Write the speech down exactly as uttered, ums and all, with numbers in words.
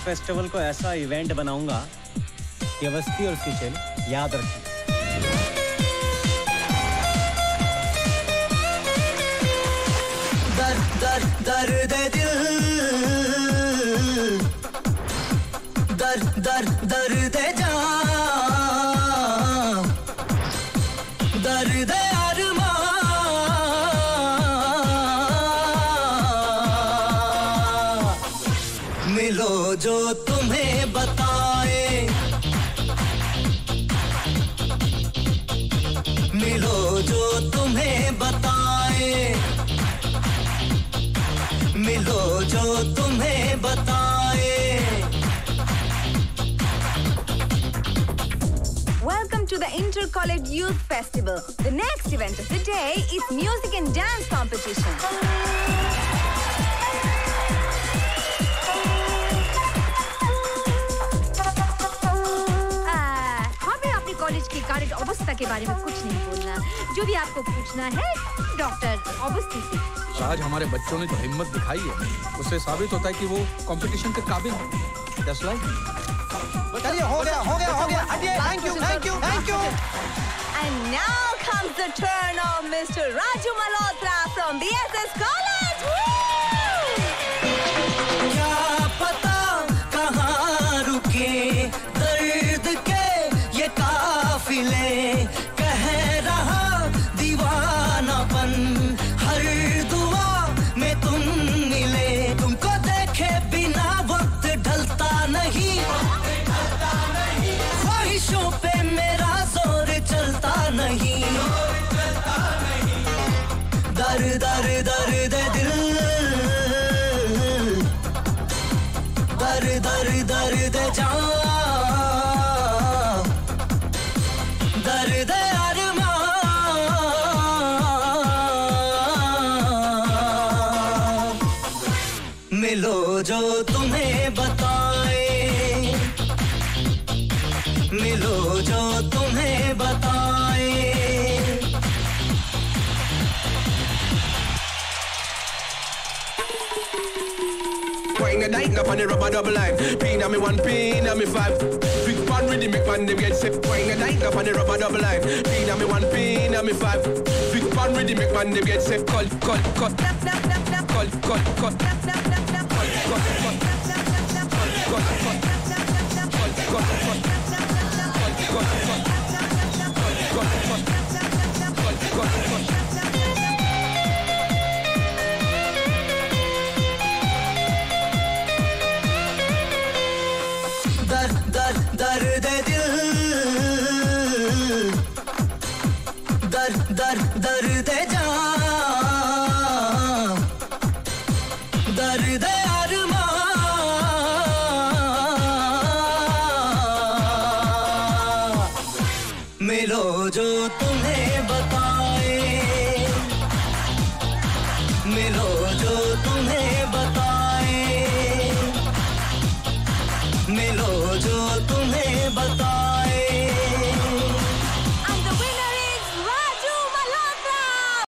Festival को ऐसा event बनाऊंगा कि अवस्थी और उसकी चेल याद रखें। दर दर दर्द दिल, दर दर दर्द जान, दर्द अरमान, मिलो जो तुम्हें बताए, मिलो जो तुम्हें बताए, मिलो जो तुम्हें बताए। Welcome to the Inter-College Youth Festival. The next event of the day is music and dance competition. हमें अपनी कॉलेज की कार्य अवस्था के बारे में कुछ नहीं बोलना, जो भी आपको पूछना है डॉक्टर अवस्थी से। आज हमारे बच्चों ने जो हिम्मत दिखाई है, उससे साबित होता है कि वो कंपटीशन के काबिल हैं। That's right. चलिए हो गया, हो गया, हो गया। Thank you, thank you, thank you. And now comes the turn of Mister Raju Malhotra from B S S College. क्या पता कहाँ रुके दर्द के ये काफिले, कह रहा दीवानापन हर दुआ में तुम मिले, तुमको देखे बिना वक्त ढलता नहीं, ख्वाहिशों पे मेरा जोर चलता नहीं, दर दर दर्द दिल, दर दर दर्द जान, दर्द अरमान, मिलो जो तुम्हें बताए, मिलो जो तुम्हें बताए। Wine a night up on the rubber double line. Pin on me one, pin on me five. Big pan with the make man them get sick. Wine a night up on the rubber double line. Pin on me one, pin on me five. Big pan with the make man them get sick. Cut, cut, cut. Cut, cut, cut. Cut, cut, cut. Cut, cut, cut. Cut, दर दर दर्द दिल, दर दर दर्द जान, दर्द अरमान, मिलो जो तुम्हें बताए, मिलो जो तुम्हें बताए, मिलो जो तुम्हें